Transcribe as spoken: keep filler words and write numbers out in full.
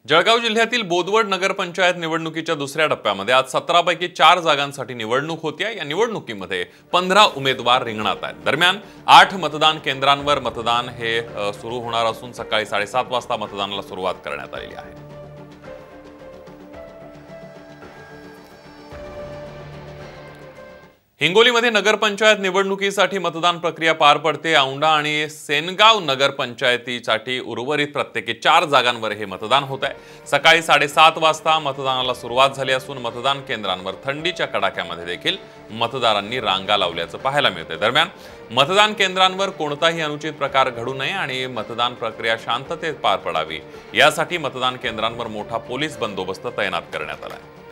जळगाव जिल्ह्यातील बोदवड नगरपंचायत निवडणुकीच्या दुसऱ्या टप्प्यामध्ये आज सतरा पैकी चार जागांसाठी निवडणूक होतीये। या निवडणुकीमध्ये पंधरा उमेदवार रिंगणात आहेत। दरम्यान आठ मतदान केंद्रांवर मतदान हे सुरू होणार असून सकाळी साडेसात वाजता मतदानाला सुरुवात करण्यात आली आहे। हिंगोलीमध्ये नगरपंचायत निवडणुकीसाठी मतदान प्रक्रिया पार पडते। औंढा आणि सेनगाव नगरपंचायतीसाठी उर्वरित प्रत्येकी चार जागांवर हे मतदान होत आहे। सकाळी साडेसात वाजता मतदानाला सुरुवात झाली असून मतदान केंद्रांवर थंडीच्या कडाक्यामध्ये देखील मतदारांनी रांगा लावल्याचं पाहायला मिळते। दरम्यान मतदान केंद्रांवर कोणताही अनुचित प्रकार घडू नये आणि मतदान प्रक्रिया शांततेत पार पडावी यासाठी मतदान केंद्रांवर मोठा पोलीस बंदोबस्त तैनात करण्यात आला आहे।